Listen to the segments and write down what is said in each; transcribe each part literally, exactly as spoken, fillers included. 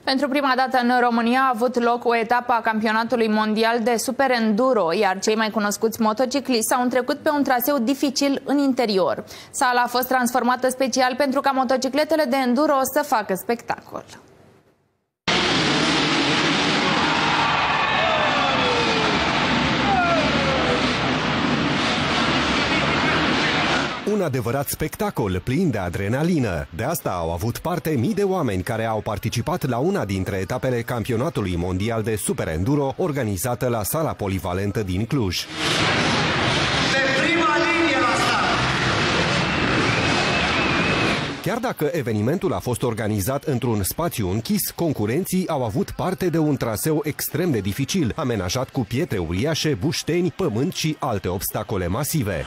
Pentru prima dată în România a avut loc o etapă a campionatului mondial de super enduro, iar cei mai cunoscuți motocicliști s-au întrecut pe un traseu dificil în interior. Sala a fost transformată special pentru ca motocicletele de enduro să facă spectacol. Un adevărat spectacol plin de adrenalină. De asta au avut parte mii de oameni care au participat la una dintre etapele campionatului mondial de super enduro organizată la sala polivalentă din Cluj. De prima linie la start. Chiar dacă evenimentul a fost organizat într-un spațiu închis, concurenții au avut parte de un traseu extrem de dificil, amenajat cu pietre uriașe, bușteni, pământ și alte obstacole masive.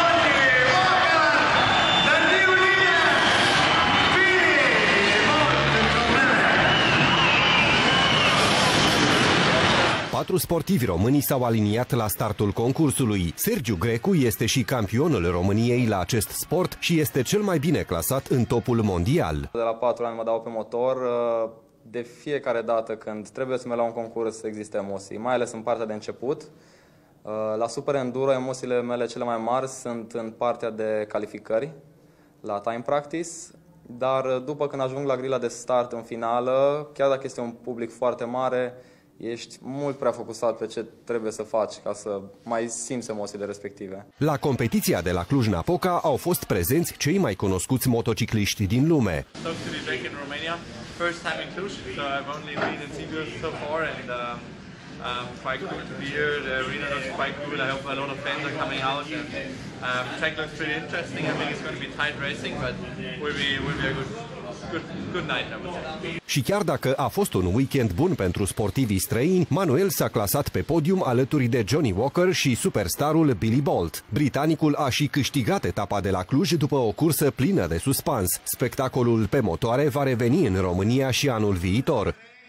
Patru sportivi români s-au aliniat la startul concursului. Sergiu Grecu este și campionul României la acest sport și este cel mai bine clasat în topul mondial. De la patru ani mă dau pe motor. De fiecare dată când trebuie să merg la un concurs există emoții, mai ales în partea de început. La super enduro emoțiile mele cele mai mari sunt în partea de calificări, la time practice. Dar după când ajung la grila de start în finală, chiar dacă este un public foarte mare, ești mult prea focusat pe ce trebuie să faci ca să mai simți emoțiile respective. La competiția de la Cluj-Napoca au fost prezenți cei mai cunoscuți motocicliști din lume. Um, quite cool to be here. The arena looks quite cool. I hope a lot of fans are coming out. And um, track looks pretty interesting. I think it's going to be tight racing, but will be will be a good good good night, I would say. Și chiar dacă a fost un weekend bun pentru sportivii străini, Manuel s-a clasat pe podium alături de Johnny Walker și superstarul Billy Bolt. Britanicul a și câștigat etapa de la Cluj după o cursă plină de suspans. Spectacolul pe motoare va reveni în România și anul viitor.